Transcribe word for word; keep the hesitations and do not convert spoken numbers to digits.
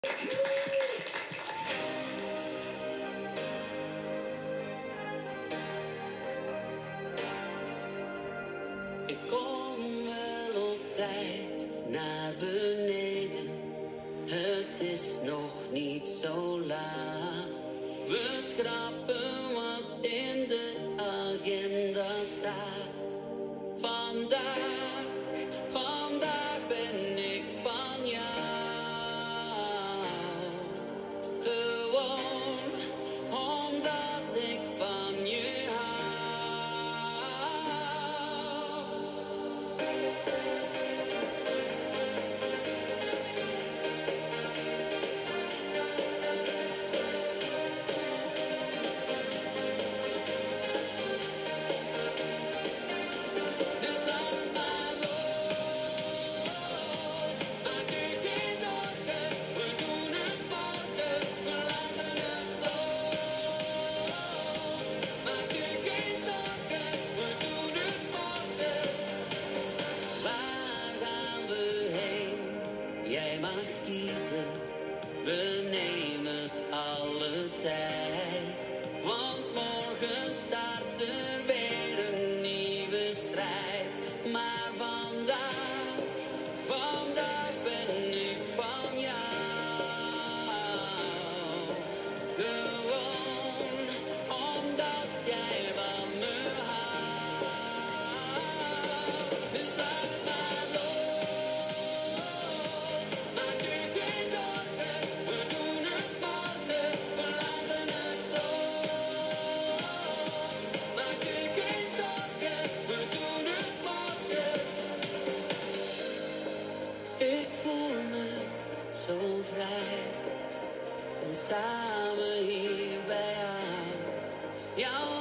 Ik kom wel op tijd naar beneden. Het is nog niet zo laat. We schrappen wat in de agenda staat. Vandaag, vandaag ben ik van jou. Gewoon omdat ik van je hou. Dus laat het maar los. Maak je geen zorgen, we doen het morgen. We laten het los. Maak je geen zorgen, we doen het morgen. Waar gaan we heen? Jij mag kiezen. We nemen alle tijd. Want morgen start er weer een nieuwe strijd. Maar vandaag, vandaag ben ik van jou. Gewoon omdat jij van me houdt. Dus laat het maar los. Maak je geen zorgen, we doen het morgen. We laten het los. Maak je geen zorgen, we doen het morgen. Ik voel me zo vrij. En samen hier bij jou. Jouw